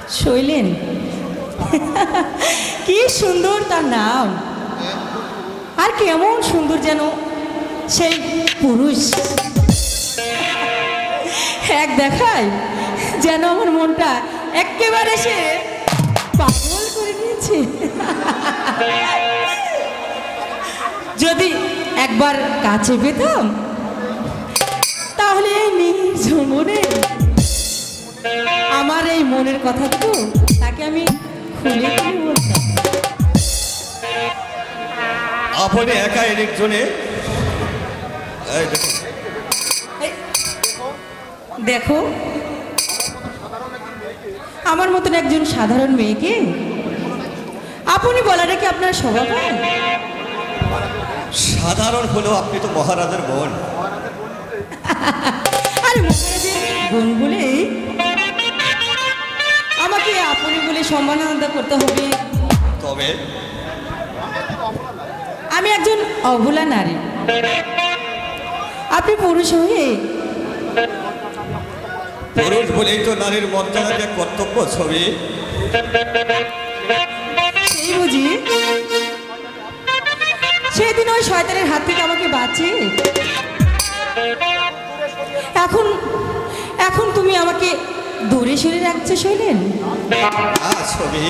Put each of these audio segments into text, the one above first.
শৈলেন কি সুন্দর তার নাম, আর কেমন সুন্দর যেন সেই পুরুষ। এক দেখায় যেন আমার মনটা একেবারে সে পাগল করে নিয়েছে। যদি একবার কাছে পেতাম তাহলে এই নিজ মনে আমার এই মনের কথা তো তাকে আমি খুলে খুলে বলতাম। আপনি একা একজনে দেখো আমার মতন একজন সাধারণ মেয়েকে আপনি বলাটা কি আপনার স্বভাব হয়? সাধারণ হলো, আপনি তো মহারাজের বোন। আরে মহারাজের বোন বলে আমাকে আপনি বলে সম্মাননা করতে হবে? তবে আমি একজন অবলা নারী, আপনি পুরুষ হয়ে পুরুষ বলেই তো নারীর মর্যাদাকে কর্তব্য ছবি। সেই বুঝি সেদিন ওই শয়তানের হাত থেকে আমাকে বাঁচিয়ে এখন এখন তুমি আমাকে দূরে সরে রাখছো শৈলেন। ছবি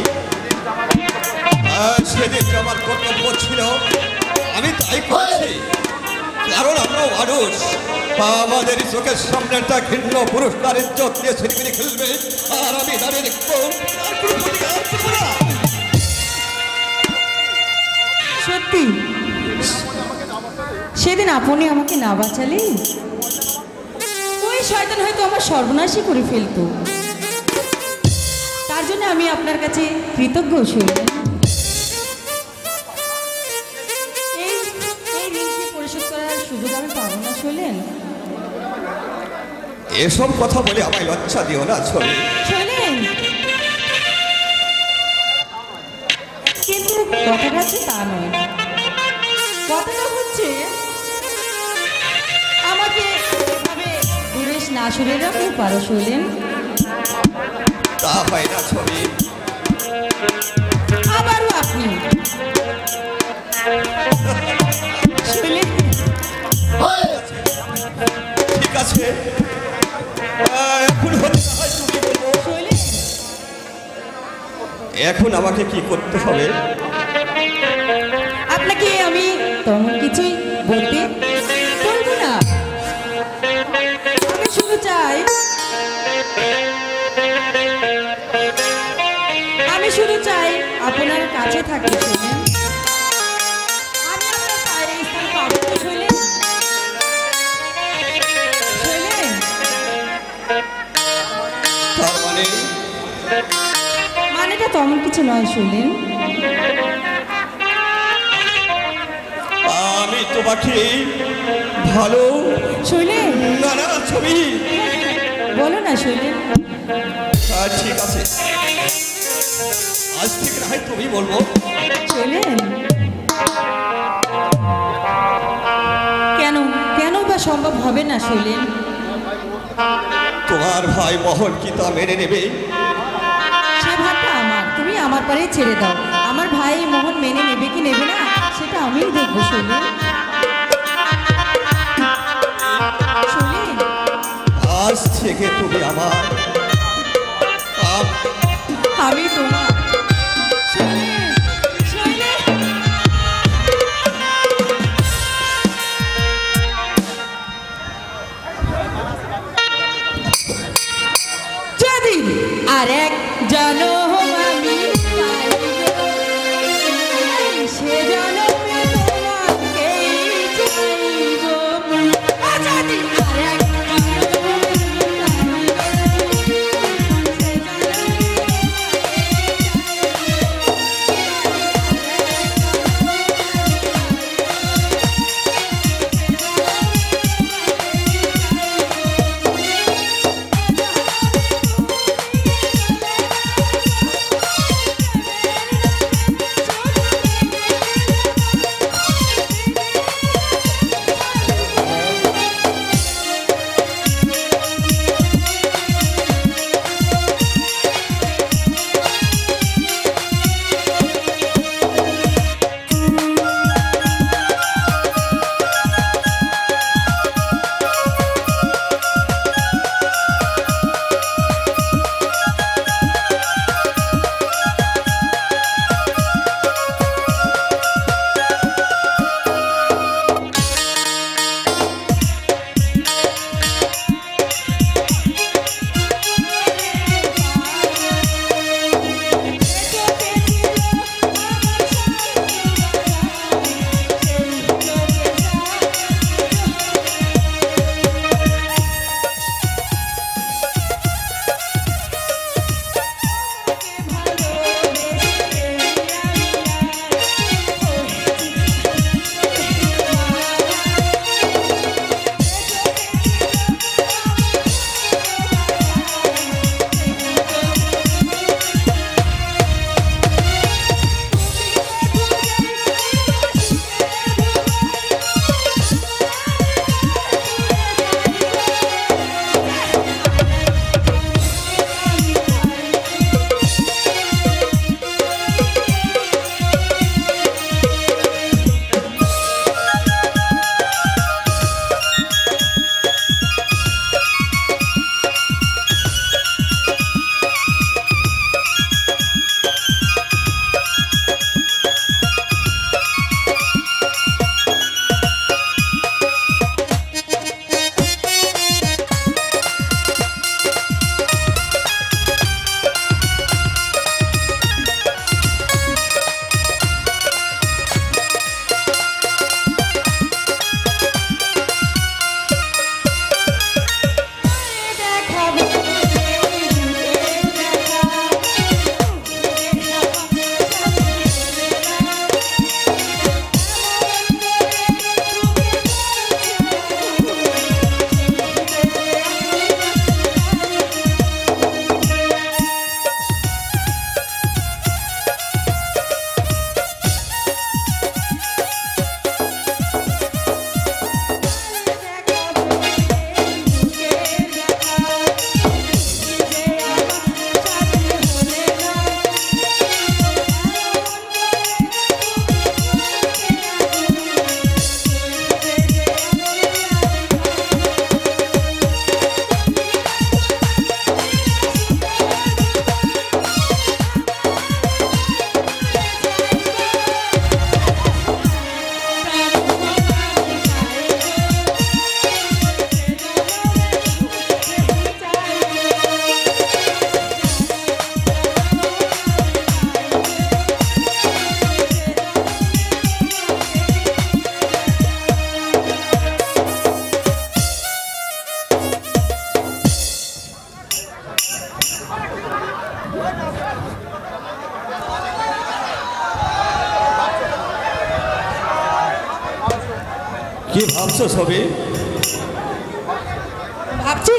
সেদিন আমার কর্তব্য ছিল, আমি তাই করছি। কারণ আমরা মানুষ, আমাদের চোখের সামনে একটা ঘৃণ্য পুরুষ তার ইজ্জত নিয়ে ছিনিমিনি খেলবে, আর আমি দাঁড়িয়ে দেখবো। সত্যি সেদিন আপনি আমাকে না বাঁচালে ওই শয়তান হয়তো আমার সর্বনাশই করে ফেলতো। তার জন্য আমি আপনার কাছে কৃতজ্ঞ শৈলেন। এই ঋণকে পরিশোধ করার সুযোগ আমি পাবো না শৈলেন। এসব কথা বলে আমায় লজ্জা দিও না ছবি। শৈলেন কিন্তু কথাটা হচ্ছে তা নয়, কথাটা হচ্ছে আমাকে এভাবে দূরে না সরে রাখতে পারো শৈলেন? তা হয় না ছবি। আবারও আপনি শৈলেন ঠিক আছে, এখন হতে হয় তুমি বলবো। শৈলেন এখন আমাকে কি করতে হবে? আপনাকে আমি তেমন কিছুই বলবো না, আমি শুধু চাই আপনার কাছে থাকতে শৈলেন। আমি আপনার পায়ের স্থান পাবো তো শৈলেন? শৈলেন তার মানেটা তেমন কিছু নয় শৈলেন। আমি তোমাকে ভালো শৈলেন না না ছবি। বলো না শৈলেন। ঠিক আছে, আজ থেকে না হয় তুমি বলবো। শৈলেন কেন কেন বা সম্ভব হবে না শৈলেন? তোমার ভাই মোহন কি তা মেনে নেবে? সে ভাবটা আমার, তুমি আমার পারে ছেড়ে দাও। আমার ভাই মোহন মেনে নেবে কি নেবে না সেটা আমিই দেখবো শৈলেন। শৈলেন আজ থেকে তুমি আমার, আমি তোমার। শৈলেন শৈলেন যদি আর এক জনম আমি পাই গো, সে জনমে তোমাকেই চাইব। যদি আর এক জনম আমি পাই গো, সে জনমে ভাবছো ছবি? ভাবছি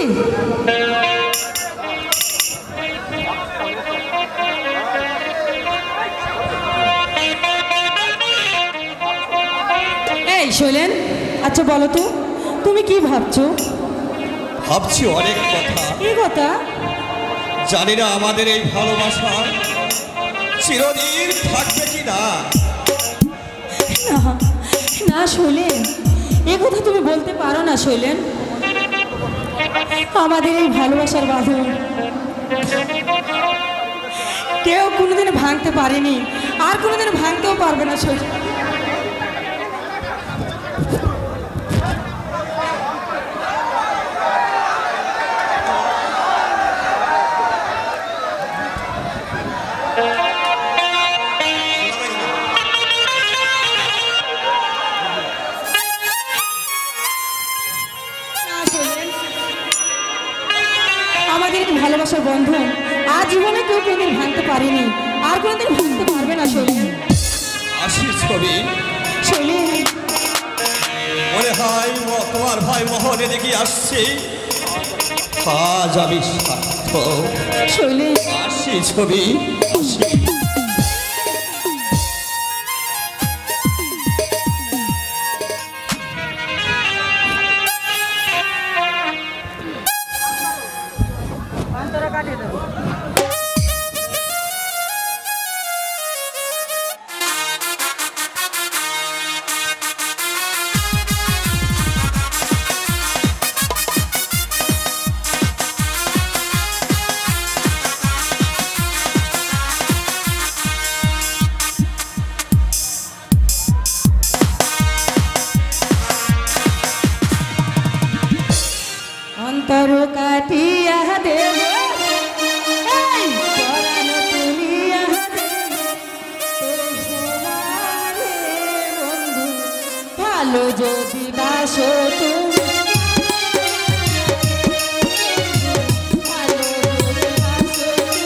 এই শৈলেন, আচ্ছা বলো তো তুমি কি ভাবছো? ভাবছি অনেক কথা। কি কথা? জানি না আমাদের এই ভালোবাসা চিরদিন থাকবে কি না। না না শৈলেন, এ কথা তুমি বলতে পারো না শৈলেন। আমাদের এই ভালোবাসার বাঁধন কেউ কোনোদিন ভাঙতে পারেনি, আর কোনোদিন ভাঙতেও পারবে না শৈলেন। আমাদের এই ভালোবাসার বন্ধন আজ জীবনে কেউ কোনোদিন ভাঙতে পারেনি, আর কোনোদিন ভাঙতে পারবে না শৈলেন। আসি ছবি। শৈলেন, মনে হয় তোমার ভাই মোহন এদিকে আসছে। আজ আমি সার্থক। শৈলেন, আসি ছবি, আসি। অন্তর কাটিয়া দেব, এই পরাণ তুলিয়া দেব, তোর সমানে বন্ধু ভালো যদি বাসো তুমি। ভালো যদি বাসো তুমি,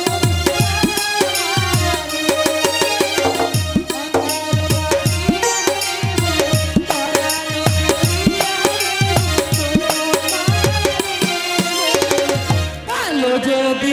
ভালো যদি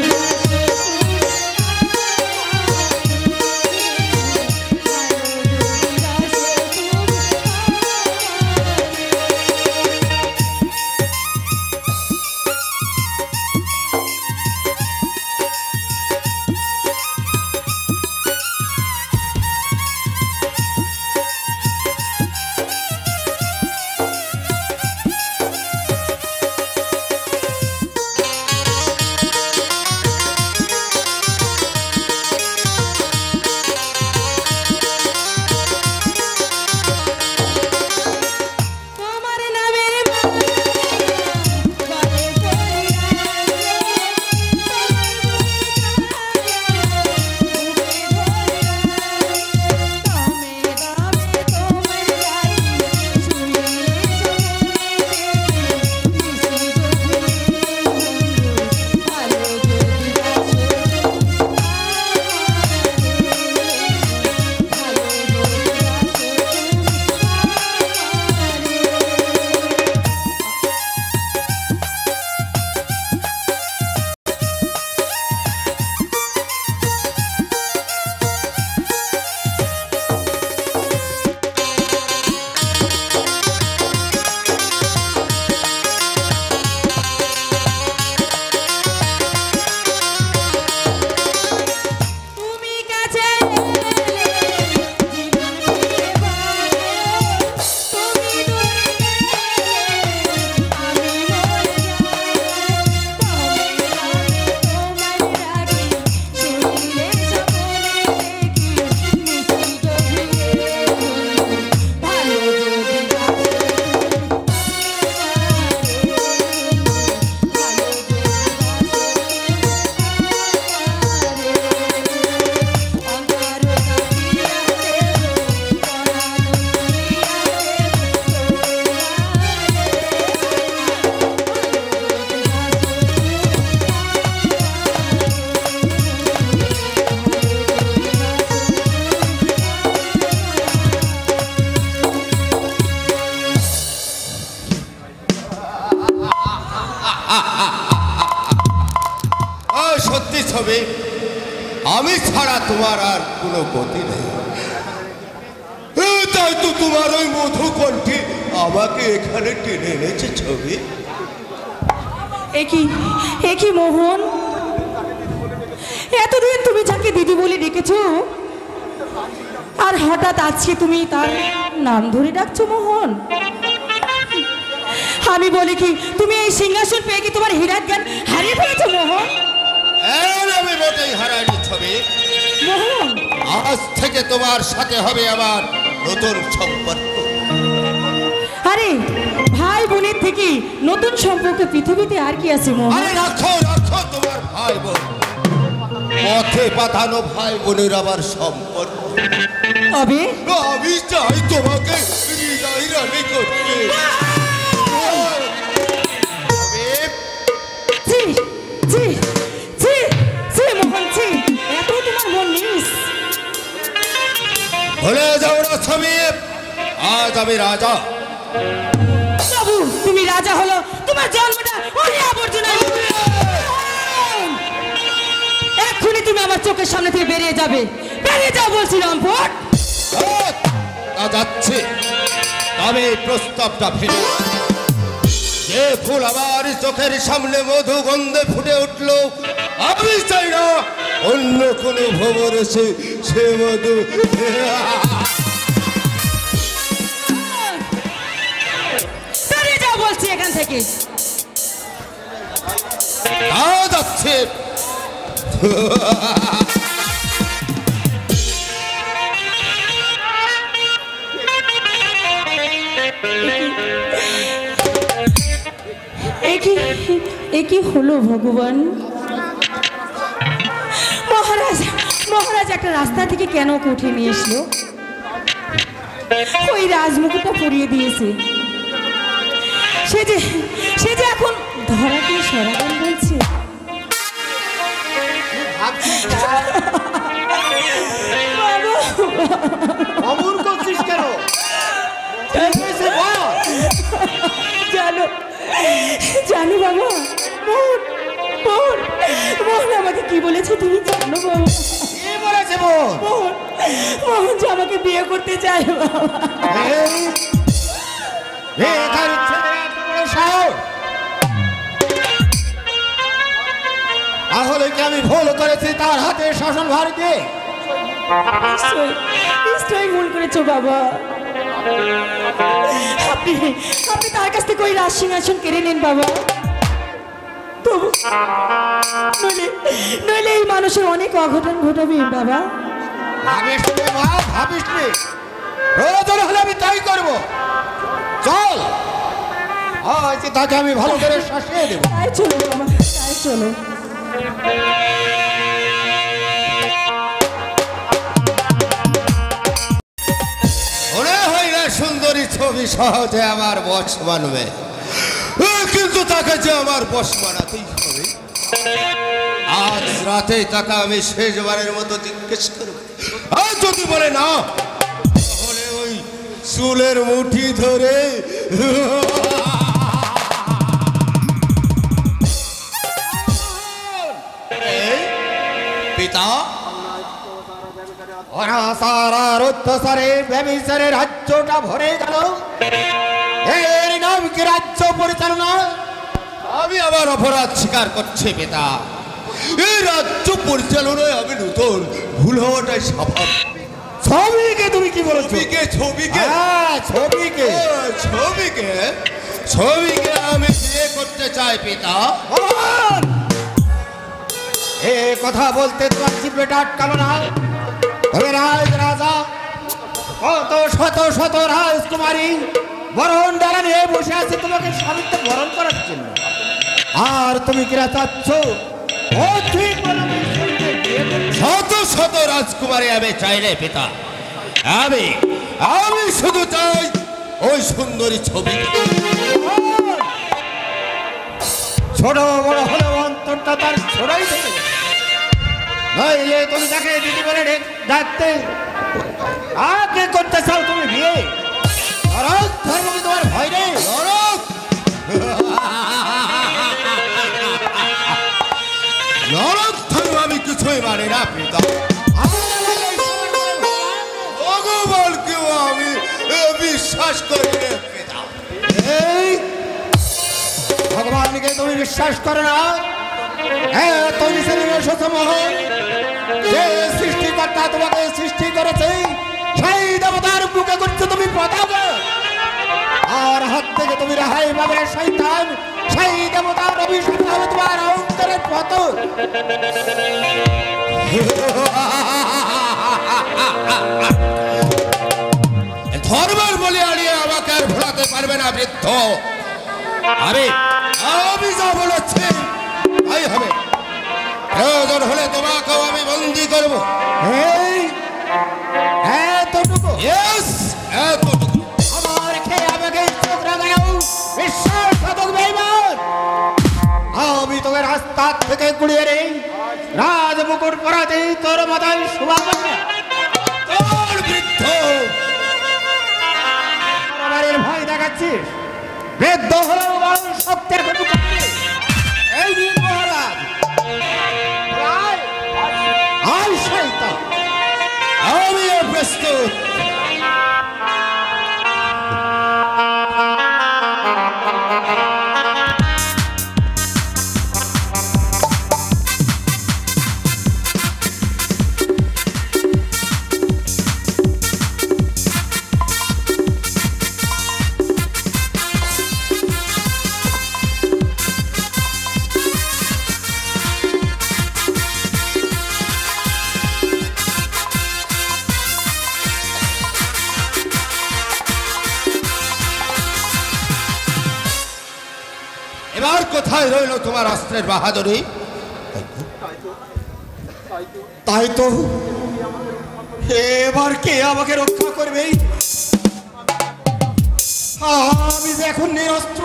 সত্যি ছবি, আমি ছাড়া তোমার আর কোনো গতি নেই। তাই তো তোমার ওই মধু কণ্ঠে আমাকে এখানে টেনে এনেছে ছবি। একই মোহন, এতদিন তুমি যাকে দিদি বলে ডেকেছো আর হঠাৎ আজকে তুমি তার নাম ধরে ডাকছো মোহন। আমি বলি কি, তুমি এই সিংহাসন পেয়ে কি তোমার হীরার জ্ঞান হারিয়ে ফেলেছো মোহন? আমি মোটেই হারাইনি ছবি। মোহন, আজ থেকে তোমার সাথে হবে আমার নতুন সম্পর্ক। আরে ভাই বোনের থেকে নতুন সম্পর্ক পৃথিবীতে আর কি আছে মোহন? আরে রাখো রাখো তোমার ভাই বোন, পথে পাঠানো ভাই বোনের আবার সম্পর্ক। তবে আমি চাই তোমাকে হৃদয় রানী করতে। জি জি জি জি মোহন, জি এত তোমার মন নিস। ভুলে যাও না ছবি, আজ আমি রাজা। বাবু, তুমি রাজা হলো, তোমার জন্মটা ওই আবর্জনা। এক্ষুনি তুমি আমার চোখের সামনে থেকে বেরিয়ে যাবে, বেরিয়ে যাও বলছিলাম। ভোট যাচ্ছে, তবে প্রস্তাবটা ফেলে। যে ফুল আমার চোখের সামনে মধু গন্ধে ফুটে উঠলো, আমি চাই না অন্য কোনো ভবর এসে সে মধু। বেরিয়ে যাও বলছি এখান থেকে। যাচ্ছে একই হলো ভগবান। মহারাজ মহারাজ একটা রাস্তা থেকে কেন ওকে উঠে নিয়ে এসলো? ওই রাজমুকুটটা পরিয়ে দিয়েছে। সে যে এখন ধরাকে সরাগান বলছে। অমর করছিস কেন? জানো জানো বাবা, মোহন মোহন মোহন আমাকে কি বলেছে তুমি জানো বাবা? কি বলেছে মোহন? মোহন মোহন যে আমাকে বিয়ে করতে চায় বাবা। তাহলে কি আমি ভুল করেছি তার হাতে শাসন ভার দিয়ে? নিশ্চয়ই ভুল করেছো বাবা। আপনি আপনি তার কাছ থেকে ওই রাজ সিংহাসন কেড়ে নেন বাবা। তবু নইলে এই মানুষের অনেক অঘটন ঘটাবে বাবা। ভাবিস রে মা, ভাবিস রে। প্রয়োজন হলে আমি তাই করব। চল, আজ তাকে আমি ভালো করে শাসিয়ে দেব। তাই চলো বাবা, তাই চলো। মনে হয় না সুন্দরী ছবি সহজে আমার বশ মানবে, কিন্তু তাকে যে আমার বশ মানাতেই হবে। আজ রাতে তাকে আমি শেষবারের মতো জিজ্ঞেস করব। আর যদি বলে না, তাহলে ওই চুলের মুঠি ধরে পিতা, অনাচার আর অত্যাচারে ব্যভিচারে রাজ্যটা ভরে গেল। এর নাম কি রাজ্য পরিচালনা? আমি আবার অপরাধ স্বীকার করছি পিতা। এই রাজ্য পরিচালনায় আমি নতুন, ভুল হওয়াটাই স্বাভাবিক। ছবিকে তুমি কি বলো? ছবিকে ছবিকে ছবিকে ছবিকে ছবিকে আমি বিয়ে করতে চাই পিতা। এ কথা বলতে তোমার জিভটা আটকালো না? তবে রাজ রাজা, কত শত শত রাজকুমারী বরণ ডালা নিয়ে বসে আছে তোমাকে স্বামীত্ব বরণ করার জন্য। আর তুমি কিরা চাচ্ছ? শত শত রাজকুমারী আমি চাইলে পিতা, আমি আমি শুধু চাই ওই সুন্দরী ছবি। ছোট বড় হলে অন্তরটা তার ছোড়াই থেকে, নইলে তুমি তাকে দিদি বলে ডাকতে। আগে করতে চাও তুমি বিয়ে? নরক ধর্ম কি তোমার ভয় নেই? নরক কিছুই মানে না পিতা। ভগবানকেও আমি বিশ্বাস করি না পিতা। এই ভগবানকে তুমি বিশ্বাস করো না? হ্যাঁ, তুমি মহল যে সৃষ্টিকর্তা তোমাকে সৃষ্টি করেছে সেই দেবতার বুকে করছো তুমি পতাকা, আর হাত থেকে তুমি রেহাই পাবে শয়তান, সেই দেবতার অভিশাপ হবে তোমার অন্তরের পতন। ধর্মের বলে আড়িয়ে আমাকে আর ভোলাতে পারবে না বৃদ্ধ। আমি যা বলেছি তাই হবে। প্রয়োজন হলে তোমাকেও আমি বন্দি করবো। এতটুকু আমার খেয়ে আমাকে চোখ রাখাও বিশ্বাসঘাতক বেঈমান। আমি তোকে রাস্তা থেকে গুড়িয়ে নেই, রাজমুকুট পরাতে তোর মাথায় শোভা পাবে। তোর বৃদ্ধ বাড়ির ভয় দেখাচ্ছিস? বৃদ্ধ হলেও বড় সত্যের কথা। এই দিন মহারাজ আয় শয়তান, আমিও প্রস্তুত। এবার কোথায় রইল তোমার অস্ত্রের বাহাদুরি? তাই তো, এবার কে আমাকে রক্ষা করবে? আমি যে এখন নিরস্ত্র।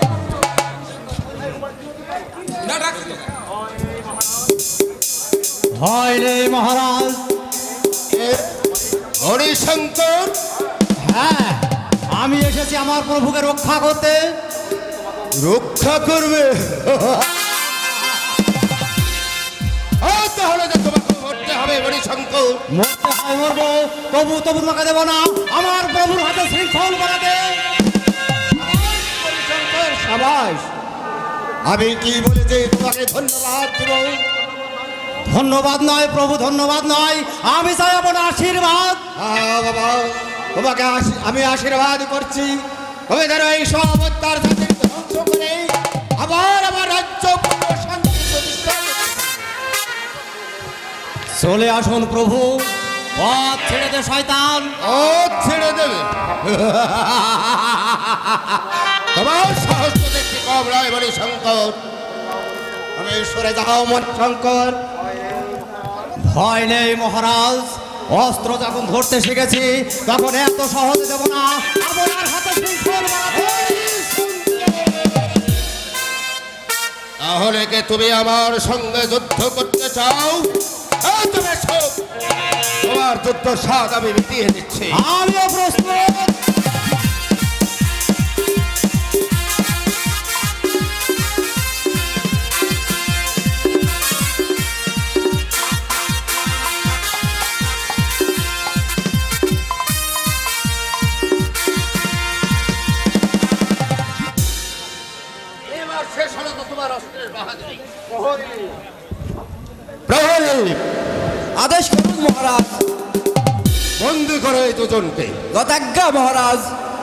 ভয় নেই মহারাজ। হরিশঙ্কর, হ্যাঁ, আমি এসেছি আমার প্রভুকে রক্ষা করতে। রক্ষা করবে? তাহলে তো তোমাকে মরতে হবে হরিশঙ্কর। মরতে হয় মরবো, তবু তোমাকে দেবো না। আমার প্রভুর হাতে শৃঙ্খল বানাতে। সাবাস, আমি কি বলেছি তোমাকে ধন্যবাদ দেব? ধন্যবাদ নয় প্রভু, ধন্যবাদ নয়, আমি চাই আপনার আশীর্বাদ। বাবা, তোমাকে আমি আশীর্বাদ করছি। তুমি ধরো এই সব অত্যাচার ধ্বংস করে আবার আমার রাজ্য শান্তি প্রতিষ্ঠা করতে। চলে আসুন প্রভু, পথ ছেড়ে দে শয়তান। ছেড়ে দেবে? তোমার সাহস তো দেখতে কম নয় হরিশঙ্কর। আমি সরে যাও মন শঙ্কর। ভয় নেই মহারাজ, অস্ত্র যখন ধরতে শিখেছি তখন এত সহজে দেব না। আপনার হাতে শৃঙ্খল বানাতে। তাহলে কে তুমি আমার সঙ্গে যুদ্ধ করতে চাও? তোমার যুদ্ধ স্বাদ আমি মিটিয়ে দিচ্ছি। আমিও প্রস্তুত। শেষ হলো তো তোমার অস্ত্রের বাহাদুরি। প্রহরী, আদেশ করুন মহারাজ। বন্দি করো এই দুজনকে। যথাজ্ঞা মহারাজ।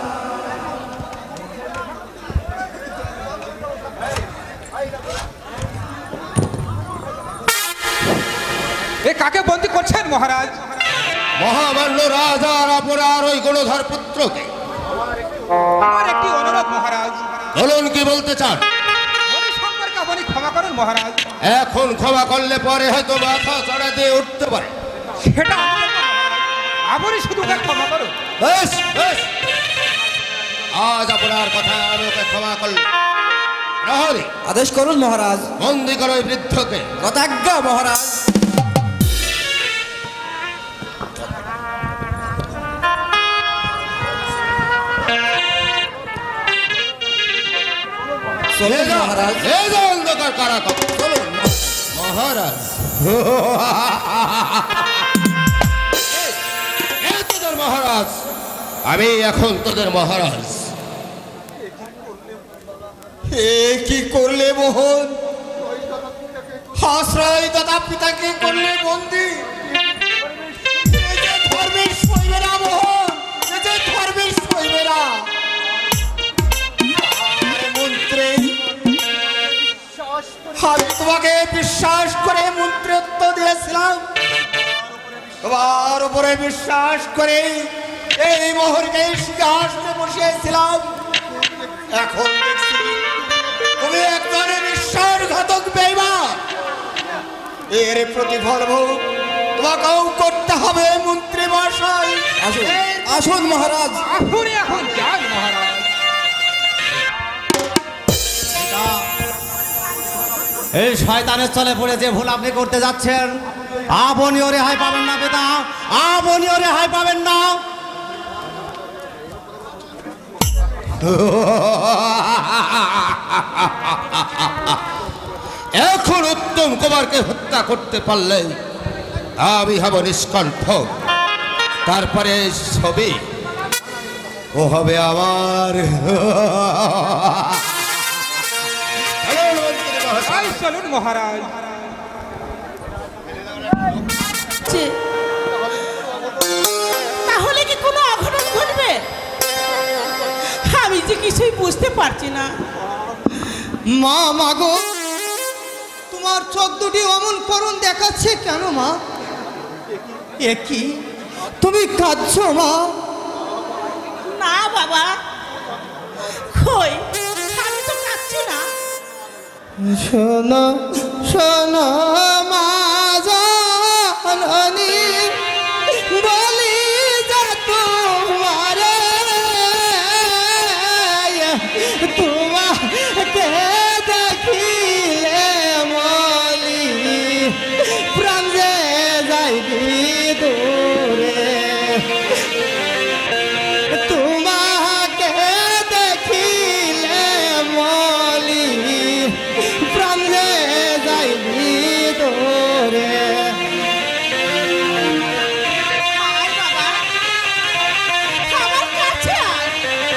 এ কাকে বন্দী করছেন মহারাজ? মহামান্য রাজার অপরার ওই গণধর পুত্রকে। আমার একটি অনুরোধ মহারাজ। বলুন, কি বলতে চান? হরিশঙ্করকে আপনি ক্ষমা করুন মহারাজ। এখন ক্ষমা করলে পরে হয়তো মাথা চড়া দিয়ে উঠতে পারে। সেটা আপনি শুধু ওকে ক্ষমা করুন। বেশ বেশ, আজ আপনার কথা আমি ওকে ক্ষমা করলাম। প্রহরী, আদেশ করুন মহারাজ। বন্দি করো এই বৃদ্ধকে। যথাজ্ঞা মহারাজ। চলুন মহারাজ। এই যে অন্ধকার কারাগার, চলুন। মহারাজ এ তোদের মহারাজ, আমি এখন তোদের মহারাজ। এ কি করলে মোহন? আশ্রয় দাদা পিতাকে করলে বন্দি। এ যে ধর্মের সইবেরা মোহন, এ যে ধর্মের সইবেরা। আরে মন্ত্রী, আমি তোমাকে বিশ্বাস করে মন্ত্রিত্ব দিয়েছিলাম, তোমার উপরে বিশ্বাস করে এই মোহনকে সিংহাসনে বসিয়েছিলাম। এখন দেখছি তুমি একজন বিশ্বাসঘাতক বেঈমান। এর প্রতিফল ভোগ তোমাকেও করতে হবে মন্ত্রী মহাশয়। আসুন মহারাজ। আপনি এখন যান মহারাজ। এই শয়তানের চলে পড়ে যে ভুল আপনি করতে যাচ্ছেন, আপনিও রেহাই পাবেন না পিতা, আপনিও রেহাই পাবেন না। এখন উত্তম কুমারকে হত্যা করতে পারলে আমি হব নিষ্কণ্ঠ, তারপরে ছবি ও হবে আমার। তাই চলুন মহারাজ। তাহলে কি কোনো অঘটন ঘটবে? আমি যে কিছুই বুঝতে পারছি না। মা মাগো, তোমার চোখ দুটি অমন করুণ দেখাচ্ছে কেন মা? এ কি, তুমি কাঁদছো মা? না বাবা, কই, আমি তো কাঁদছি না। শোনো শোনো মা জাননী, বলি যা তোমারে, তোমাকে দেখিলে মলি প্রাণ যে যাইবি দূরে, তোমাকে দেখিলে মলি প্রাণ যে যাইবি দূরে। আয় বাবা, আমার কাছে আয়।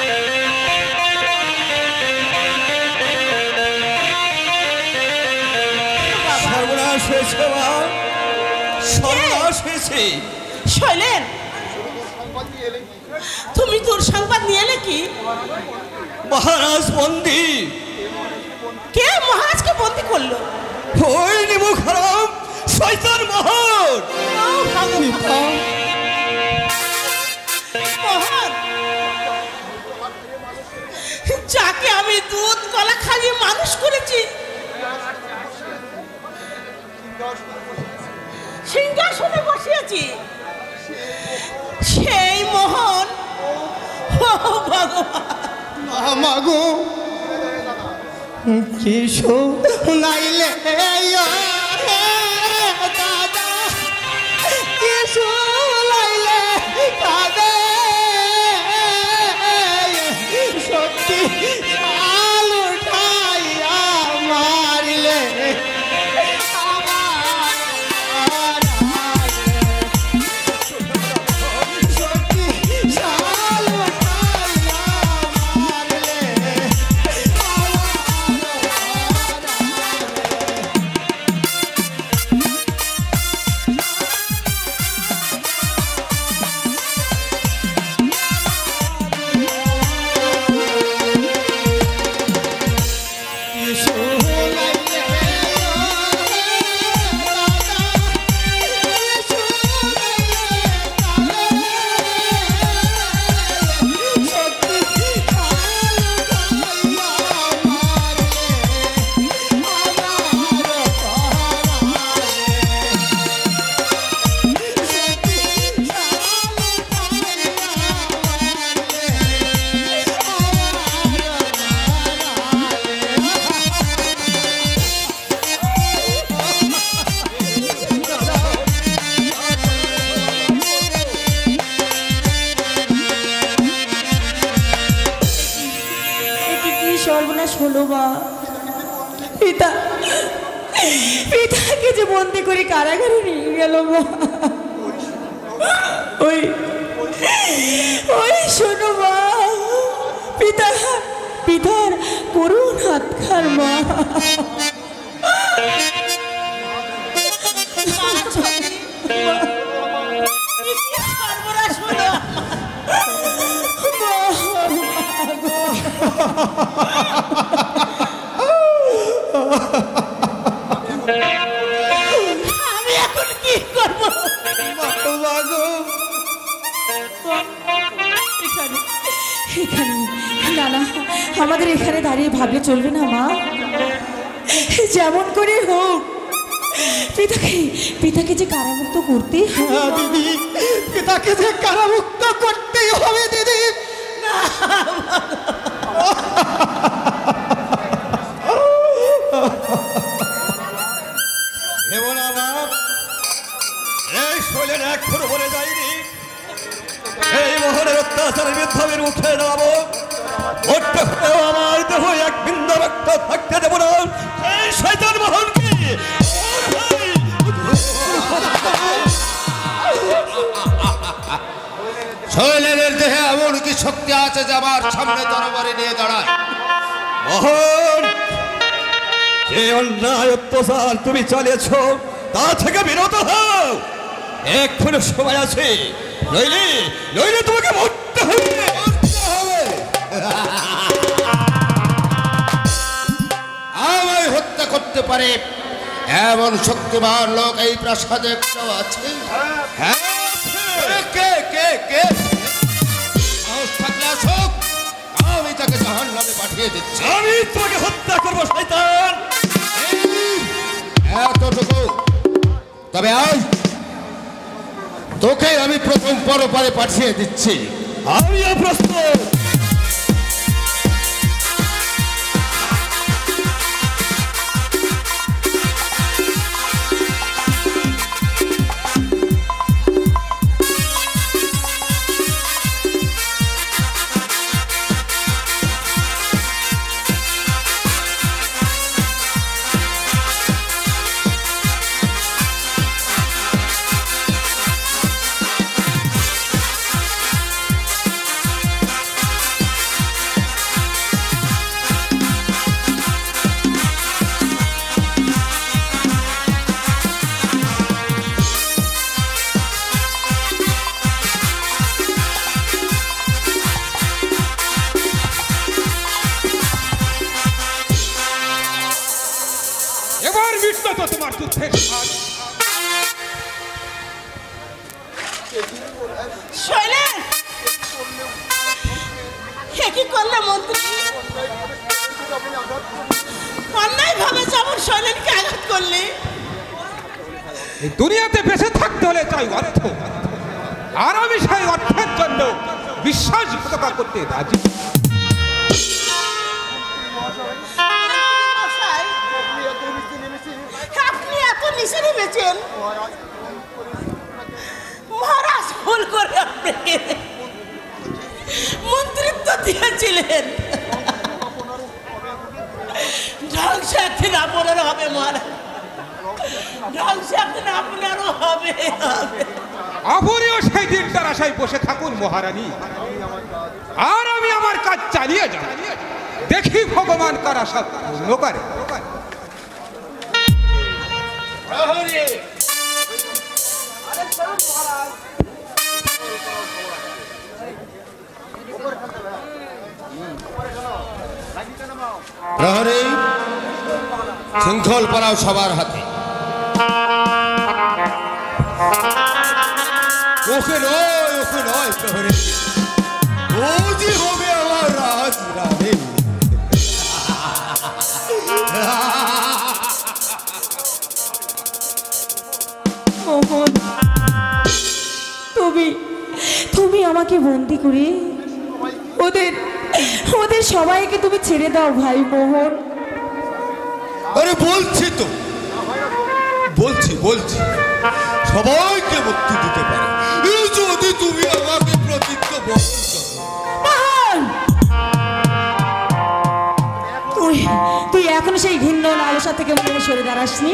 সর্বনাশ হয়েছে মা, সর্বনাশ হয়েছে। শৈলেন, তুমি তোর সংবাদ নিয়ে এলে কি? মহারাজ বন্দি। কে মহারাজকে বন্দি করলো? ওই নিমুখ হারাম শয়তান মোহন। ও ভগবান। মোহন, যাকে আমি দুধ কলা খাইয়ে মানুষ করেছি, সিংহাসনে বসিয়েছি, সেই মোহন, ও ভগবান। মাগো, কিছু নাইলে দাদা, কিছু নাইলে দাদা, সত্যি চাল উঠাইয়া মারিলে সত্যি চাল উঠাইয়া মারিলে সর্বনাশ হলো বা পিতা, পিতাকে যে বন্দি করে কারাগারে নিয়ে গেল মা। ওই ওই শোনো মা, পিতার করুণ হাতখার মা। সর্বনাশ হলো। আমি এখন কি করবো? এখানে না না, আমাদের এখানে দাঁড়িয়ে ভাবলে চলবে না মা। যেমন করে হোক পিতাকে যে কারামুক্ত করতেই হবে। দিদি, পিতাকে যে কারামুক্ত করতেই হবে দিদি। ভেবো না বাপ, এই শৈলেন এখনো বলে যায়নি এই মোহনের অত্যাচারের বিরুদ্ধে আমি রুখে দাঁড়াবো। ওটা হলেও আমার দেহ এক বিন্দু রক্ত থাকতে দেবো না এই শয়তান মোহনকে। শৈলেনের দেহে এমন কি শক্তি আছে যে আমার সামনে তরবারি নিয়ে দাঁড়ায়? মোহন, যে অন্যায় অত্যাচার তুমি চালিয়েছ তা থেকে বিরত হও, এক্ষুনি সময় আছে, নইলে তোমাকে মরতে হবে। আমায় হত্যা করতে পারে এমন শক্তিমান লোক এই প্রাসাদে কেউ আছে? হ্যাঁ, কে কে কে? সাহস থাকলে আসুক, আমি তাকে জাহান্নামে পাঠিয়ে দিচ্ছি। আমি তোমাকে হত্যা করবো শয়তান। এতটুকু, তবে আজ তোকে আমি প্রথম পরপারে পাঠিয়ে দিচ্ছি। আমিও প্রস্তুত। এবার মিটল তো তোমার যুদ্ধের স্বাদ। শৈলেন, হে কি করলে মন্ত্রী? অন্যায় ভাবে যেমন শৈলেনকে আঘাত করলে। এই দুনিয়াতে বেঁচে থাকতে হলে চাই অর্থ, আর আমি সেই অর্থের জন্য বিশ্বাসঘাতকতা করতে রাজি। মশাই, আপনি এত নিচে নেমেছেন? মহারাজ ভুল করে আপনাকে মন্ত্রিত্ব দিয়েছিলেন। ধ্বংস একদিন আপনার হবে মহারাজ, ধ্বংস একদিন আপনারও হবে। আপনিও সেই দিনটার আশায় বসে থাকুন মহারানী, আর আমি আমার কাজ চালিয়ে যাব। দেখি ভগবান কার আশা পূর্ণ করে। প্রহরী, শৃঙ্খল পরাও সবার হাতে। ওকে নয় প্রহরী, ও যে হবে আমার রাজ রানী। মোহন, তুমি আমাকে বন্দি করে ওদের সবাইকে তুমি ছেড়ে দাও ভাই মোহন। আরে বলছি তো, বলছি সবাইকে মুক্তি দিতে পারে যদি তুমি আমাকে প্রতিজ্ঞা বদ্ধ করো। মোহন, তুই এখনো সেই ঘৃণ্য লালসা থেকে মনে হয় সরে দাঁড়াসনি।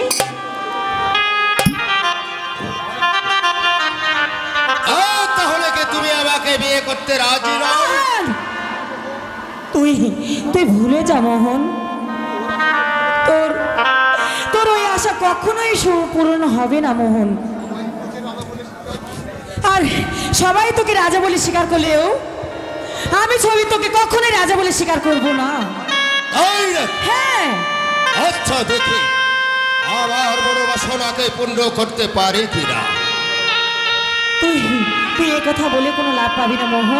তাহলে কি তুমি আমাকে বিয়ে করতে রাজি নও? তুই তুই ভুলে যা মোহন, তোর তোর ওই আশা কখনোই পূরণ হবে না মোহন। আর সবাই তোকে রাজা বলে স্বীকার করলেও আমি ছবি তোকে কখনোই রাজা বলে স্বীকার করব না। হ্যাঁ, আচ্ছা দেখি আমার বড় বাসনাকে পূর্ণ করতে পারি কিনা। তুই তুই এ কথা বলে কোনো লাভ পাবি না মোহন।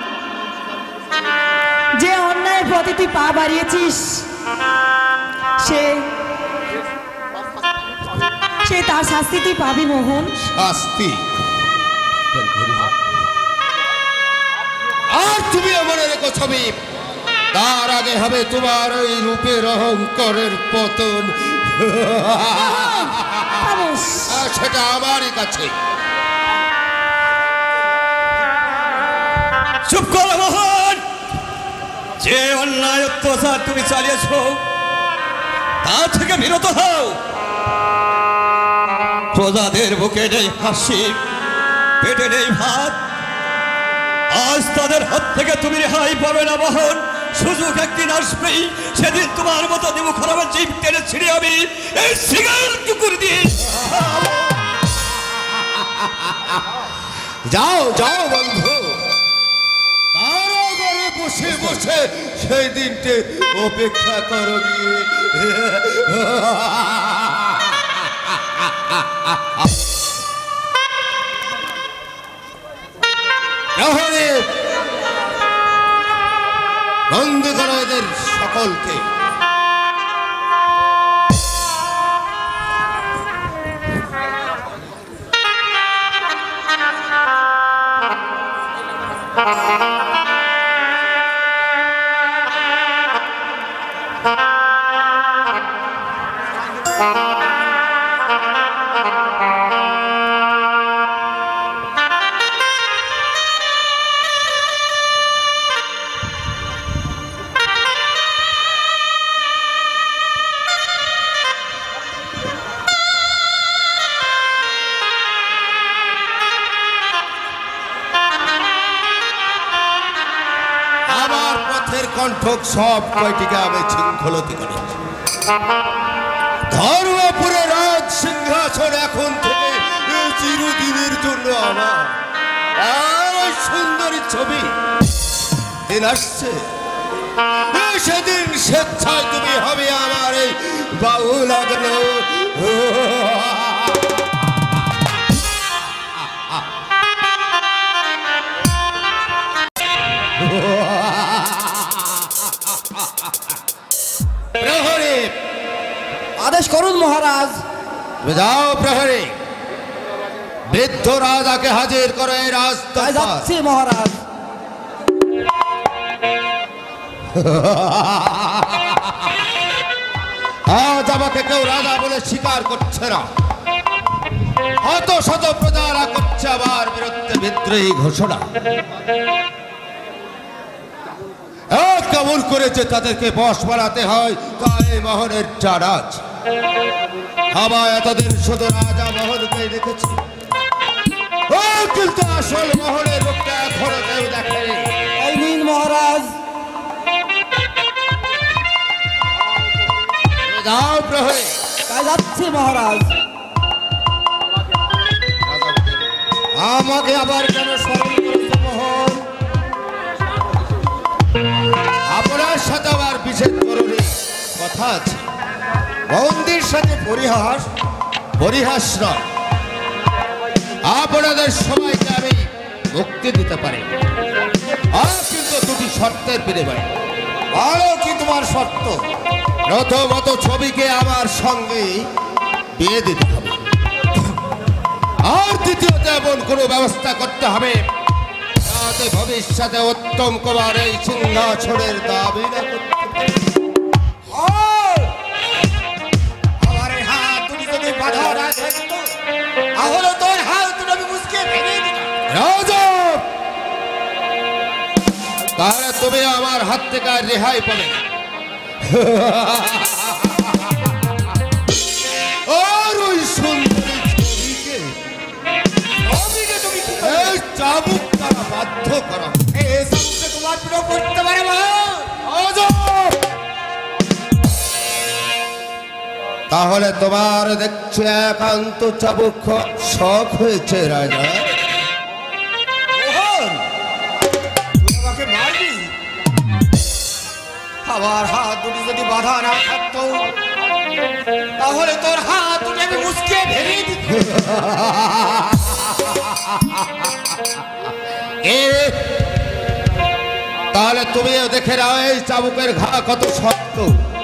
যে অন্যায়ের পথে তুই পা বাড়িয়েছিস সে তার শাস্তি তুই পাবি মোহন। শাস্তি? আর তুমি মনে রেখো ছবি, তার আগে হবে তোমার ওই রূপের অহংকারের পতন। আর সেটা আমারই কাছে। চুপ করো মোহন। যে অন্যায় অত্যাচার তুমি চালিয়েছ তা থেকে বিরত হও। প্রজাদের বুকে নেই হাসি, পেটে নেই ভাত। আজ তাদের হাত থেকে তুমি রেহাই পাবে না মোহন। সুযোগ একদিন আসবেই, সেদিন তোমার মতো দেবো খারাপের জীব টেনে ছিঁড়ে আমি এই সিগারেট কুকুর দিয়ে। যাও যাও বন্ধু, কারাগারে বসে বসে সেই দিনটি অপেক্ষা করো গিয়ে। বন্ধ করো এদের সকলকে। কণ্ঠক সব কয়টিকে আমি শৃঙ্খলতি করি। ধর্মপুরের রাজ সিংহাসন এখন থেকে চিরদিনের জন্য আমার। আর সুন্দরী ছবি দিন আসছে, সেদিন স্বেচ্ছায় তুমি হবে আমার এই বাবু লাগলো। প্রহরী, আদেশ করুন মহারাজ। যাও প্রহরী, বৃদ্ধ রাজাকে হাজির করে রাজদরবার। যাচ্ছি মহারাজ। আজ আমাকে কেউ রাজা বলে স্বীকার করছে না। শত শত প্রজারা করছে আমার বিরুদ্ধে বিদ্রোহী ঘোষণা। কেমন করেছে তাদেরকে বশ বানাতে হয় তাই মোহনের চারাজ। আমার এতদিন শুধু রাজা মোহনকে দেখেছি, কিন্তু আসল মোহনের রূপটা এখনো কেউ দেখেনি। এই নিন মহারাজ। যাও প্রহরী। তাই যাচ্ছি মহারাজ। আমাকে আবার কেন স্মরণ করেছে মোহন? আপনার সাথে আবার বিশেষ জরুরি কথা আছে। বন্দির সাথে পরিহাস পরিহাস নয়। আপনাদের সবাইকে আমি মুক্তি দিতে পারি, আর কিন্তু দুটি শর্তের বিনিময়ে। আরো কি তোমার শর্ত? প্রথমত ছবিকে আমার সঙ্গে বিয়ে দিতে হবে, আর দ্বিতীয়ত এমন কোনো ব্যবস্থা করতে হবে যাতে ভবিষ্যতে উত্তম কুমার এই সিংহাসনের দাবি না করতে পারে। আমার এই হাত দুটি যদি বাধা না থাকতো তাহলে তোর হাত দুটো আমি মুসকে ভেঙে দিতাম। রাজা, তাহলে তুমি আমার হাত থেকে আর রেহাই পাবে না। তাহলে তোমার দেখছি একান্ত চাবুক শখ হয়েছে রাজা। মোহন, তুই আমাকে মারবি? আমার হাত দুটি যদি বাধা না থাকতো তাহলে তোর হাত দুটি আমি মুচকে ভেঙে দিত। তাহলে তুমিও দেখে নাও এই চাবুকের ঘা কত শক্ত।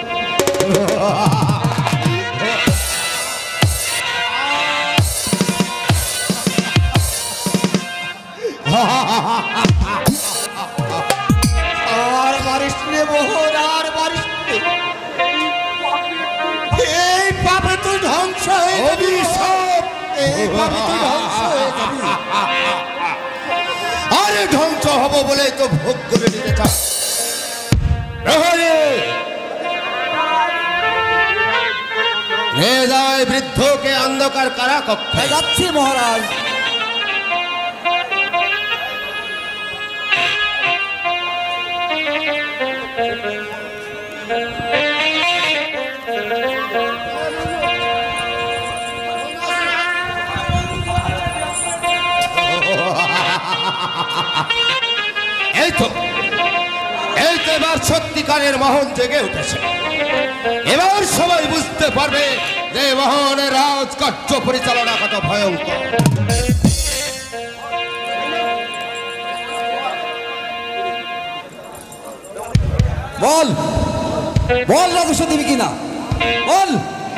আর বারিশ নে মোহন, আর বারিশ নে। এই পাপে তুই ধ্বংস হয়ে যাবি। এই পাপে তুই ধ্বংস হয়ে যাবি। আরে ধ্বংস হব বলে তো ভোগ করে নিতে চাই। নিয়ে যায় বৃদ্ধকে অন্ধকার কারা কক্ষে। যাচ্ছি মহারাজ। এই তো এবার সত্যিকারের মোহন জেগে উঠেছে। এবার সবাই বুঝতে পারবে যে মোহনের রাজকার্য পরিচালনা কত ভয়ঙ্কর। বল বল রাজস্ব দিবি কিনা, বল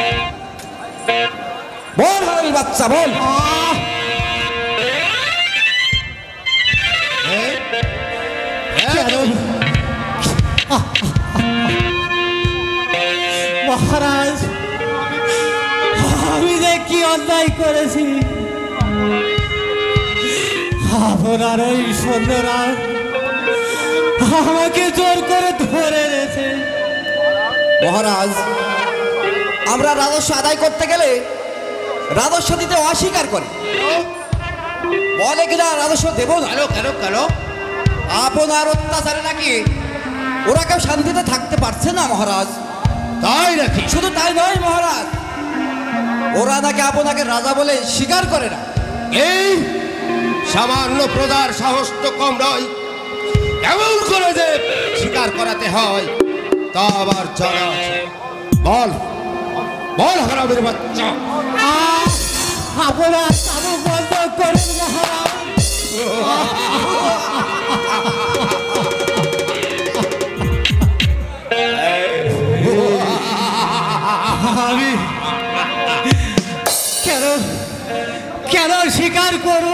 বল হারামির বাচ্চা, বল। মহারাজ, আমি যে কি অন্যায় করেছি। আপনার ওই সন্ধ্যা আমাকে জোর করে ধরে এনেছে। মহারাজ, আমরা রাজস্ব আদায় করতে গেলে রাজস্ব দিতে অস্বীকার করে, বলে কিনা রাজস্ব দেব না। কেন কেন কেন? আপনার অত্যাচারে নাকি ওরা কেউ শান্তিতে থাকতে পারছে না মহারাজ। তাই নাকি? শুধু তাই নয় মহারাজ, ওরা নাকি আপনাকে রাজা বলে স্বীকার করে না। এই সামান্য প্রজার সাহস তো কম নয়, কেমন করে যে স্বীকার করাতে হয় তা আবার জানা আছে। বল বল হারামের বাচ্চা। আপনার চাবুক বন্ধ করুন মহারাজ। আমি কেন কেন স্বীকার করব?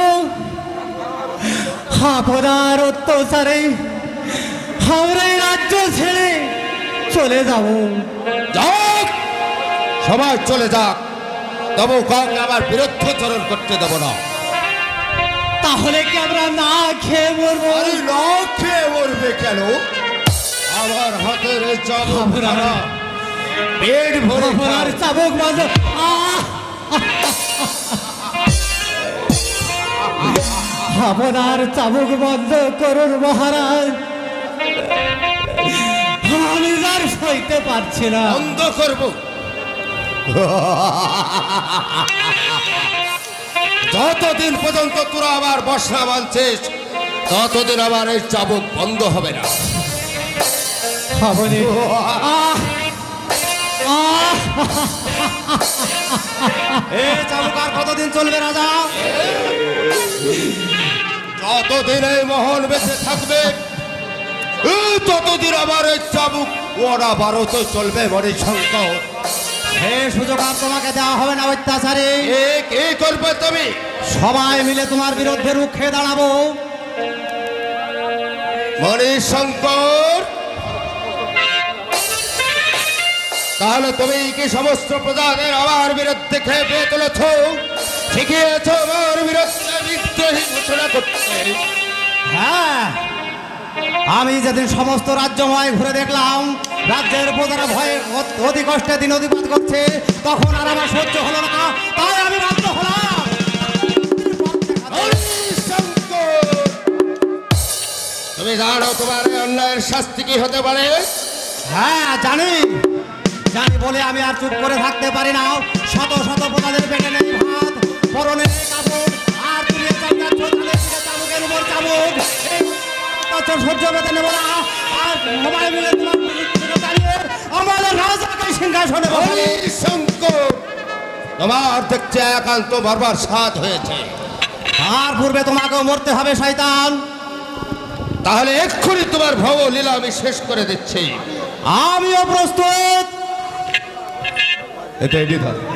আপনার অত্যাচারে আমরা এই রাজ্য ছেড়ে চলে যাব। যাক, সবাই চলে যাক, তবু কাউকে আবার বিরুদ্ধাচরণ করতে দেব না। তাহলে কি আমরা না খেয়ে মরবো? আরে না খেয়ে মরবে কেন? আমার হাতের এই চাবুক খানা পেট ভরে আপনার খাও। চাবুক বন্ধ। আপনার চাবুক বন্ধ করুন মহারাজ, আমি আর সইতে পারছি না। বন্ধ করব? যতদিন পর্যন্ত তোরা আবার বসা বাঁধছিস ততদিন আবার এই চাবুক বন্ধ হবে না। আপনি এই চাবুক আর কতদিন চলবে রাজা? যতদিন এই মোহন বেঁচে থাকবে ততদিন আবার এই চাবুক ওরা ভারত চলবে। বড় শঙ্কর, এই সুযোগ আর তোমাকে দেওয়া হবে না। অত্যাচারে কি করবে তুমি? সবাই মিলে তোমার বিরুদ্ধে রুখে দাঁড়াবো। মণিশঙ্কর, তাহলে তুমি কি সমস্ত প্রজাদের আমার বিরুদ্ধে খেপে তুলেছ, শিখিয়েছ আমার বিরুদ্ধে বিদ্রোহী ঘোষণা করতে? হ্যাঁ, আমি যেদিন সমস্ত রাজ্যময় ঘুরে দেখলাম রাজ্যের প্রজারা ভয়ে অতি কষ্টে দিন অতিপাত করছে, তখন আর আমার সহ্য হলো না, তাই আমি বাধ্য হলাম। তুমি জানো তোমার এই অন্যায়ের শাস্তি কি হতে পারে? হ্যাঁ জানি, জানি বলে আমি আর চুপ করে থাকতে পারি না। শত শত প্রজাদের পেটে নেই ভাত, পরনে নেই কাপড়, আর তুমি চামুকের উপর চামুক। সহ্য পেতে নেব না। আর সবাই মিলে তোমার দাঁড়িয়ে আমাদের রাজাকে সিংহাসনে বসাবো। শঙ্কর, তোমার দেখছে একান্ত বারবার সাধ হয়েছে। আর পূর্বে তোমাকেও মরতে হবে শয়তান। তাহলে এক্ষুনি তোমার ভব লীলা আমি শেষ করে দিচ্ছি। আমিও প্রস্তুত। এটা এটি ধর।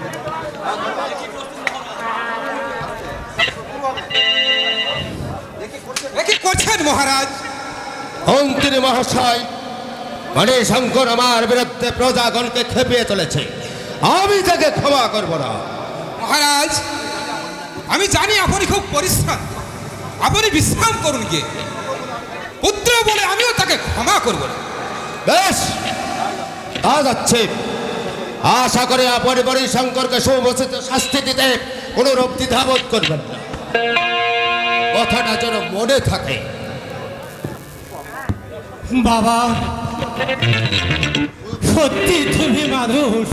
কি করছেন মহারাজ? মন্ত্রী মহাশয়, মানে শঙ্কর আমার বিরুদ্ধে প্রজাগণকে খেপিয়ে চলেছে, আমি তাকে ক্ষমা করব না। মহারাজ, আমি জানি আপনি খুব পরিশ্রান্ত, আপনি বিশ্রাম করুন গিয়ে। পুত্র বলে আমিও তাকে ক্ষমা করব না। বেশ, তা যাচ্ছে। আশা করে আপনি বড় শঙ্করকে সমুচিত শাস্তি দিতে কোনো রূপ দ্বিধাবোধ করবেন না। কথাটা যেন মনে থাকে। বাবা, সত্যি তুমি মানুষ,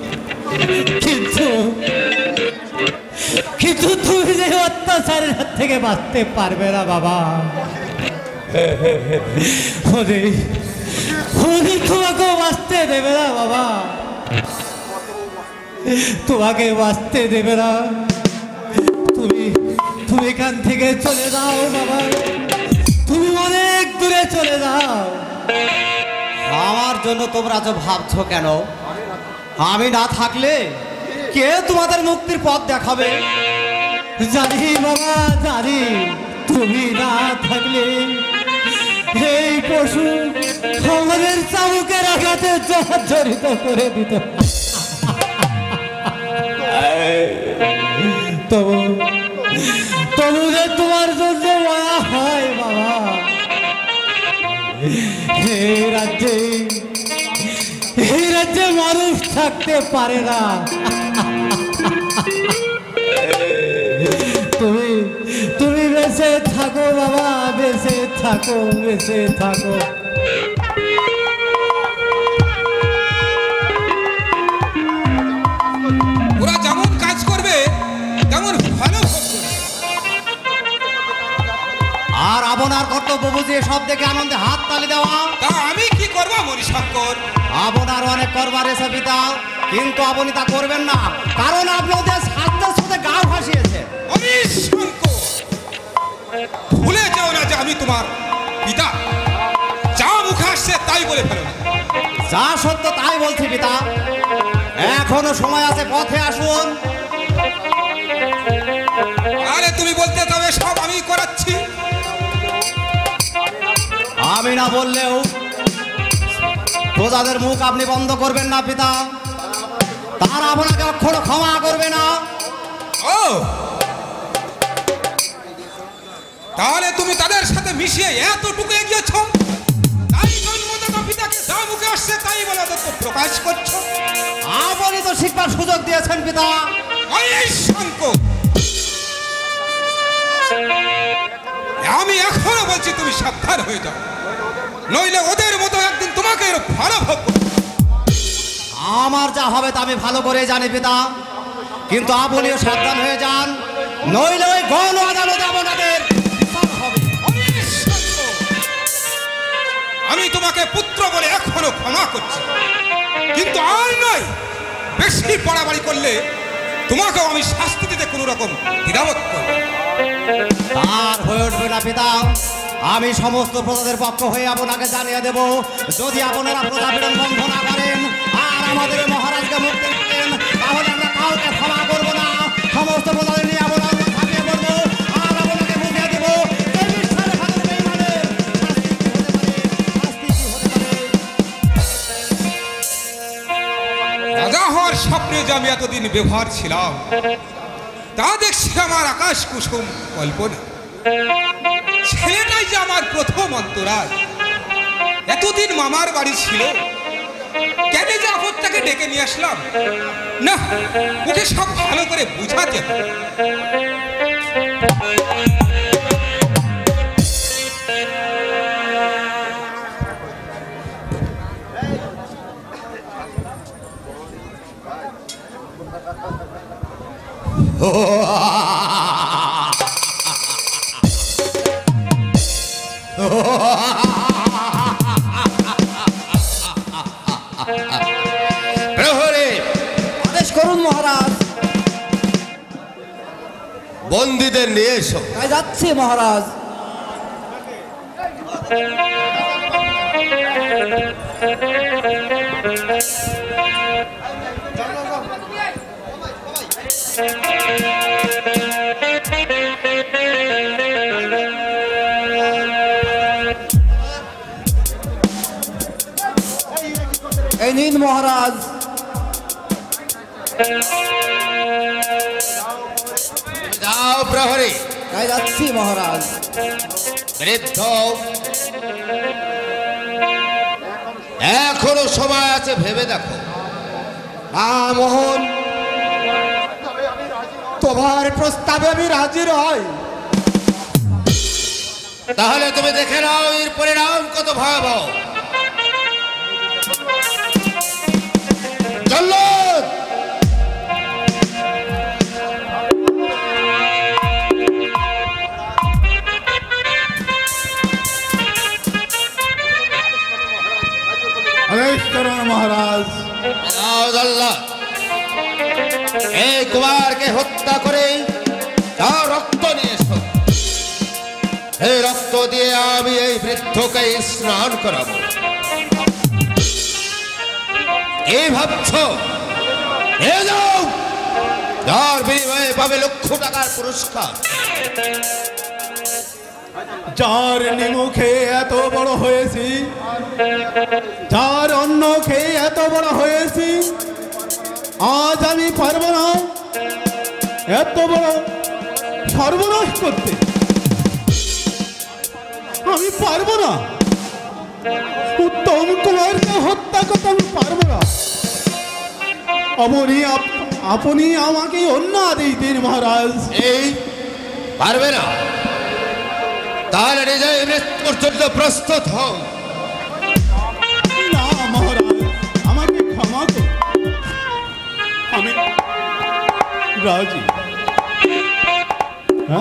কিন্তু তুমি যে অত্যাচারের হাত থেকে বাঁচতে পারবে না বাবা। তোমাকেও বাঁচতে দেবে না বাবা, তোমাকে বাঁচতে দেবে না। তুমি এখান থেকে চলে যাও বাবা, তুমি অনেক দূরে চলে যাও। আমার জন্য তোমরা তো ভাবছো কেন? আমি না থাকলে কে তোমাদের মুক্তির পথ দেখাবে? জানি বাবা, জানি তুমি না থাকলে এই পশু আমাদের চাবুকের আঘাতে জর্জরিত করে দিত। তবু যে তোমার জন্য মায়া হয় বাবা। এই রাজ্যে মানুষ থাকতে পারে না। তুমি বেঁচে থাকো বাবা, বেঁচে থাকো, বেঁচে থাকো। ওরা যেমন কাজ করবে তেমন ভালো ভোগ করবে। আর আপনার কর্তব্য বুঝিয়ে সব থেকে আনন্দে হাত তালি দেওয়া। তা আমি কি করবো মণিশঙ্কর? আপনার অনেক করবার এসে পিতা, কিন্তু আপনি তা করবেন না, কারণ আপনি ওদের সাথে সাথে গা ভাসিয়েছে। মণিশঙ্কর, ভুলে যাও না যে আমি তোমার পিতা। যা মুখে আসছে তাই বলে ফেলো না। যা সত্য তাই বলছি পিতা। এখনো সময় আছে, পথে আসুন। আরে তুমি বলতে তবে সব আমি করাচ্ছি। আমি না বললেও প্রজাদের মুখ আপনি বন্ধ করবেন না পিতা, তারা আপনাকে অক্ষর ক্ষমা করবে না। ও, তাহলে তুমি তাদের সাথে মিশিয়ে এতটুকু এগিয়েছ, তাই জন্মদাতা পিতাকে যা মুখে আসছে তাই বলে প্রকাশ করছো। আপনি তো শিখবার সুযোগ দিয়েছেন পিতা। মণিশঙ্কর, আমি এখনো বলছি তুমি সাবধান হয়ে যাও, নইলে ওদের মতো একদিন তোমাকে ভালো ভোগ করবে। আমার যা হবে তা আমি ভালো করে জানি পিতা, কিন্তু আপনিও সাবধান হয়ে যান, নইলে ওই গণ আদালতে আপনাদের বিচার হবে। মণিশঙ্কর, আমি তোমাকে পুত্র বলে এখনো ক্ষমা করছি, কিন্তু আর নয়, বেশি বাড়াবাড়ি করলে তোমাকেও আমি শাস্তি দিতে কোনো রকম দ্বিধাবোধ করব। আর হয়ে উঠবে না পিতা, আমি সমস্ত প্রজাদের পক্ষ হয়ে আপনাকে জানিয়ে দেব, যদি আপনারা প্রজাপীড়ন বন্ধ না করেন আর আমাদের মহারাজকে মুক্তি দেন, তাহলে আমরা কাউকে ক্ষমা করবো না। সমস্ত প্রজাদের নিয়ে আমরা ঝাঁপিয়ে পড়বো আর আপনাকে বুঝিয়ে দেবো এই মিথ্যার খাদের বেঈমানের শাস্তি কি হতে পারে। রাজা হওয়ার স্বপ্নে যে আমি এতদিন ব্যবহার ছিলাম, তা দেখছি আমার আকাশ কুসুম কল্পনা। ছেলেটাই যে আমার প্রথম অন্তরায়, এতদিন মামার বাড়ি ছিল, কেন যে আপদটাকে ডেকে নিয়ে আসলাম না, ওকে সব ভালো করে বুঝাতে হবে। প্রহরী, আদেশ করুন মহারাজ। বন্দীদের নিয়ে এসো। তাই যাচ্ছি মহারাজ। এই নিন মহারাজ। যাও প্রহরী। তাই যাচ্ছি মহারাজ। বৃদ্ধ, এখনো সময় আছে, ভেবে দেখো। না মোহন, তোমার প্রস্তাবে আমি রাজি নই। তাহলে তুমি দেখে নাও এর পরিণাম কত ভয়াবহ। জল্লাদ, আদেশ করুন মহারাজ। যাও জল্লাদ, এই কুমারকে হত্যা করে তার রক্ত নিয়ে এসো। এই রক্ত দিয়ে আমি এই বৃদ্ধকে স্নান করাবো। এই ভাবছ এ যাও, যার বিনিময়ে পাবে লক্ষ টাকার পুরস্কার। যার নিমুখে এত বড় হয়েছি, যার অন্ন খেয়ে এত বড় হয়েছি, আজ আমি পারবো না এত বড় সর্বনাশ করতে। আমি পারবো না, উত্তম কুমারকে হত্যা করতে আমি পারবো না। আপনি আমাকে অন্য আদেশ দিন মহারাজ। এই পারবে না, তাহলে নিজে মৃত্যু পর্যন্ত প্রস্তুত হও। না মহারাজ, আমাকে ক্ষমা করুন, আমি রাজি। হ্যাঁ,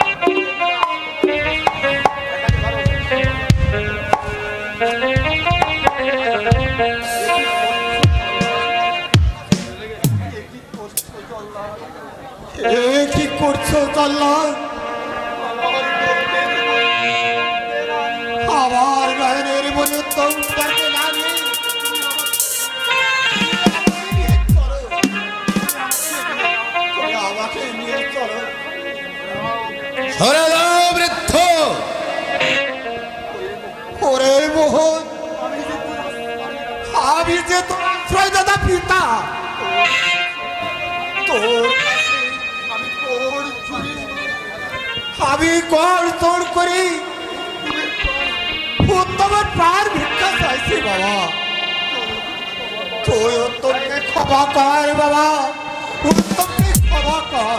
কি করছো জল্লাদ? আমার নয়নের মনে তোমাকে লাগে। আমাকে নিয়ে চলো। সরে যাও বৃদ্ধ। ওরে মোহন, আমি যে তোমার শ্রয়দাতা পিতা, তোর কাছে আমি কর চুরি, আমি কর চোর করি উত্তমের প্রাণ ভিক্ষা চাইছি বাবা। তুই উত্তমকে ক্ষমা কর বাবা, উত্তমকে ক্ষমা কর।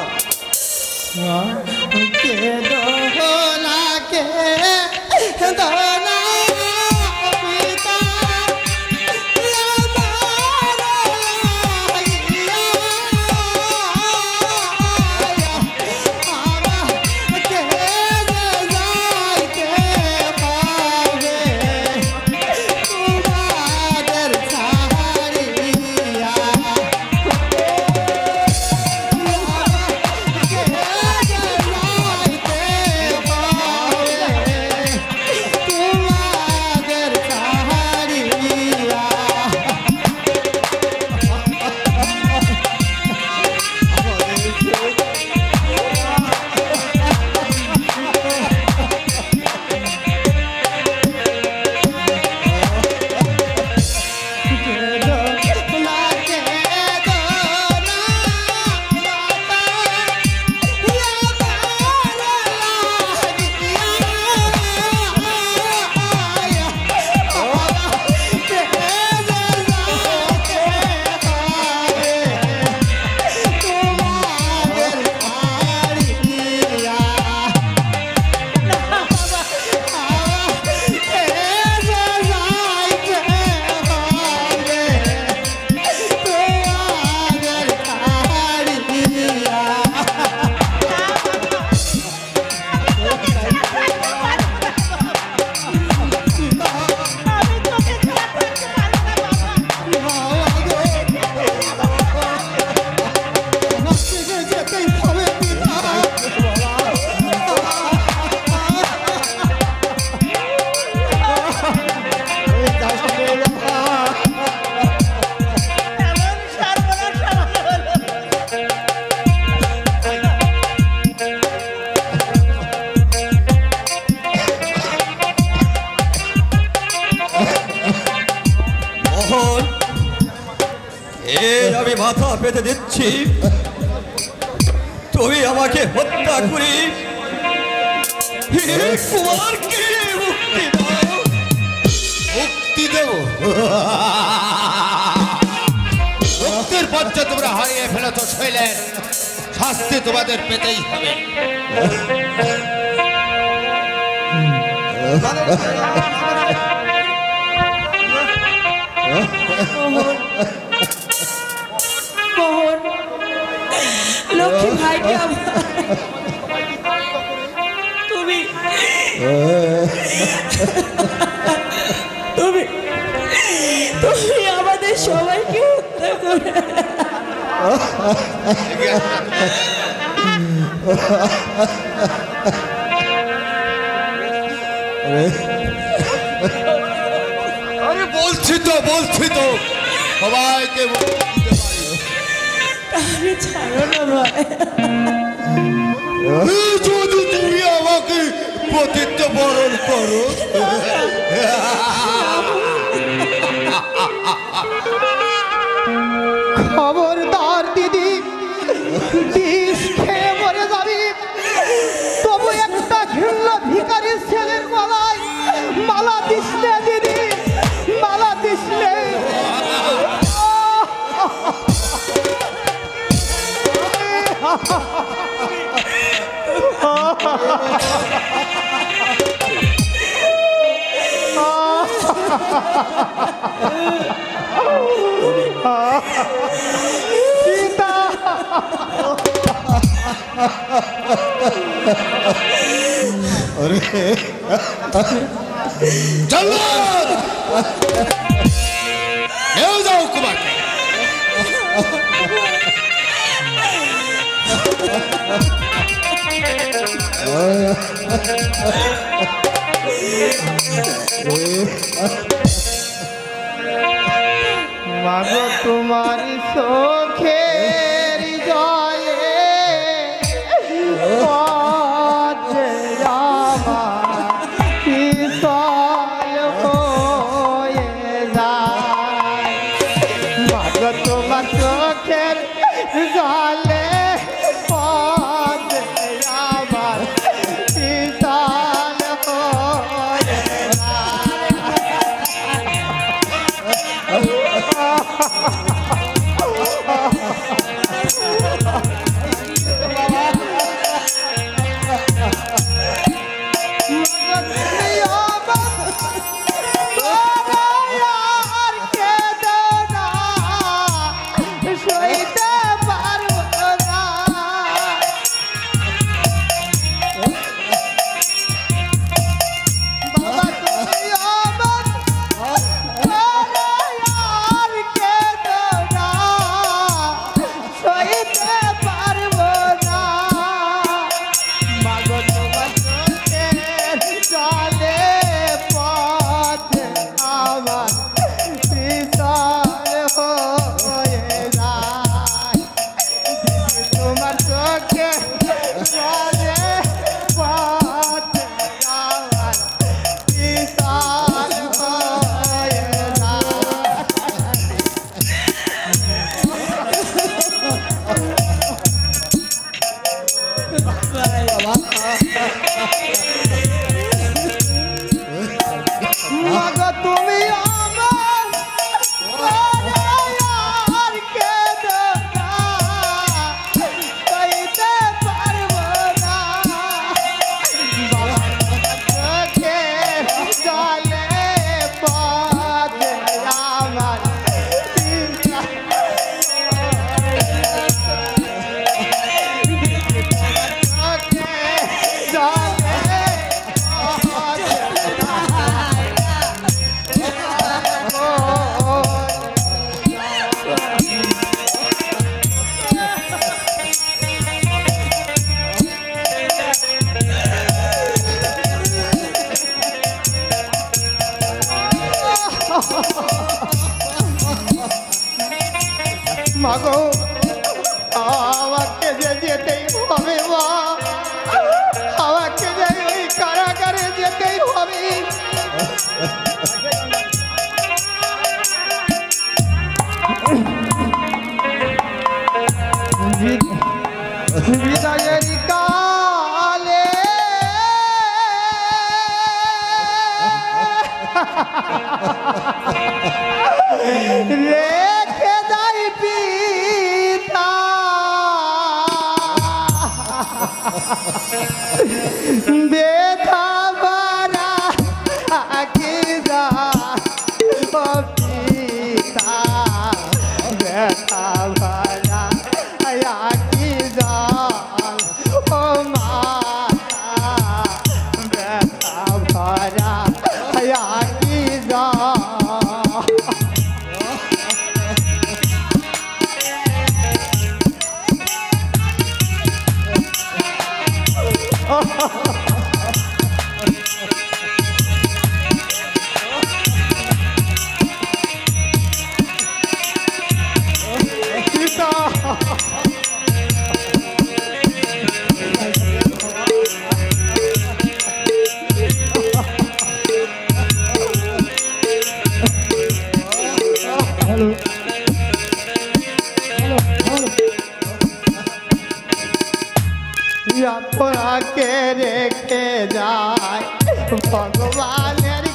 তোমার পেতে দিচ্ছি, তুমি আমাকে হত্যা করে কুমারকে মুক্তি দাও। মুক্তি দেব? মুক্তির পথে তোমরা হারিয়ে ফেলেছ শৈলেন, শাস্তি তোমাদের পেতেই হবে। মোহন, লক্ষ্মী ভাইটি আমার, তুমি তুমি তুমি আমাদের সবাইকে হত্যা করে আরে বলছি তো সবাইকে মুক্তি দিতে পারি। তাহলে ছাড়ো না ভাই। যদি তুমি আমাকে পতিত্ব বরণ করো, খবরদার দিদি, বিষ খেয়ে মরে যাবি, তবু একটা ঘৃণ্য ভিখারির ছেলের গলায় মালা দিস নে দিদি, মালা দিস নে। সীতা, চলো নিয়ে যাও কুমারকে। মাগো তোমার চোখের জলে পথে আমার পিছল হয়ে যায়। মাগো তোমার চোখের জলে পথে আমার পিছল হয়ে যায়। মাগো তুমি আমার আর কেঁদো না, কইতে পারবো না। চোখে জলে পথে আমার মাগো আমাকে যে যেতেই হবে মা, আমাকে যে ওই কারাগারে যেতেই হবে। বিদায়ের কালে রেখে যাই পিতা বেথা বারা কি যা পিতা বেথা বারা কি যা ও মাতা বেথা বারা কি যা আপনাকে রেখে যায় ভগবানের